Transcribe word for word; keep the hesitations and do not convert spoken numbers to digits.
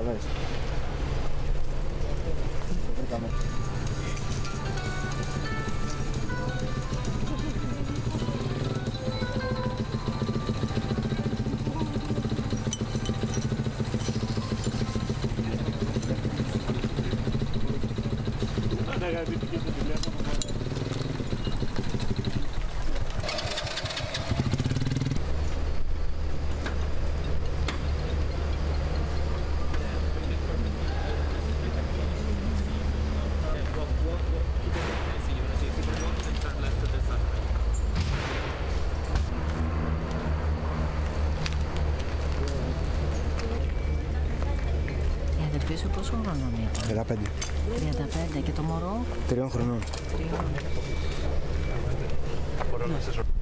καταλαβαίνεις. Το βρήκαμε. Αγαπητική στο τηλέφωνο. Η αδερφή σου πόσο χρονών είναι? τριάντα πέντε. τριάντα πέντε και το μωρό? Τριών χρονών. Τριών. Μπορώ να σε